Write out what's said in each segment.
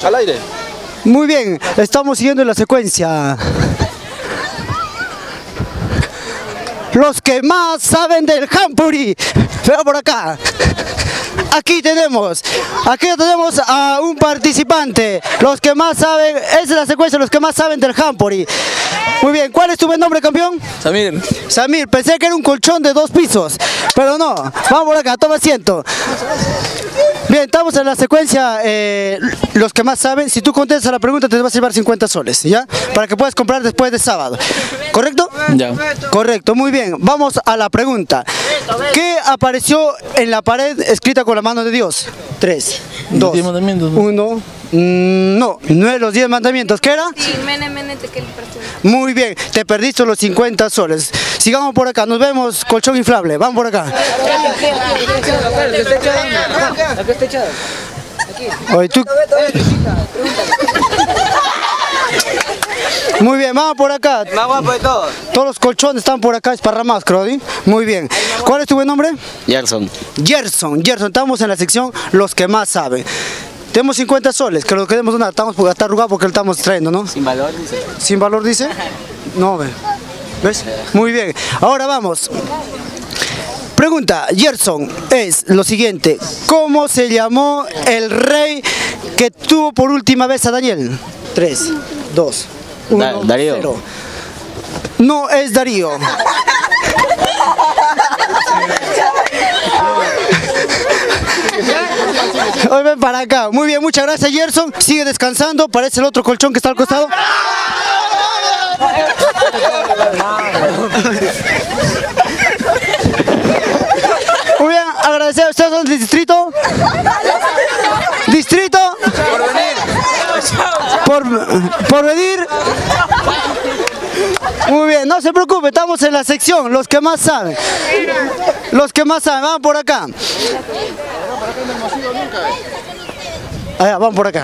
Al aire. Muy bien, estamos siguiendo la secuencia. Los que más saben del Hampuri. Veo por acá. Aquí tenemos a un participante. Los que más saben, esa es la secuencia, los que más saben del Hampuri. Muy bien, ¿cuál es tu buen nombre, campeón? Samir. Samir, pensé que era un colchón de 2 pisos, pero no. Vamos por acá, toma asiento. Bien, estamos en la secuencia, los que más saben. Si tú contestas la pregunta te vas a llevar 50 soles, ¿ya? Para que puedas comprar después de sábado. ¿Correcto? Ya. Correcto, muy bien. Vamos a la pregunta. ¿Qué apareció en la pared escrita con la mano de Dios? 3, 2, 1. No es los 10 mandamientos. ¿Qué era? Sí, mene, te quiero partir. Muy bien, te perdiste los 50 soles. Sigamos por acá, nos vemos, colchón inflable. Vamos por acá. Oye, tú... Muy bien, vamos por acá. Más guapo de todos. Todos los colchones están por acá esparramados, creo, ¿sí? Muy bien. ¿Cuál es tu buen nombre? Gerson. Gerson, estamos en la sección Los que más saben. Tenemos 50 soles, que lo queremos donar, estamos por estar arrugados porque lo estamos trayendo, ¿no? Sin valor, dice. ¿Sin valor, dice? No, ve. ¿Ves? Muy bien. Ahora vamos. Pregunta, Gerson, es lo siguiente. ¿Cómo se llamó el rey que tuvo por última vez a Daniel? 3, 2, 1, Darío. 0. No es Darío. Hoy ven para acá. Muy bien, muchas gracias, Gerson. Sigue descansando. Parece el otro colchón que está al costado. Muy bien, agradecer a ustedes del distrito. Distrito. Por venir. Muy bien, no se preocupe, estamos en la sección Los que más saben. Los que más saben, vamos por acá. Allá, vamos por acá.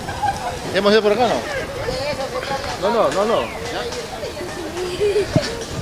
¿Hemos ido por acá, no? No.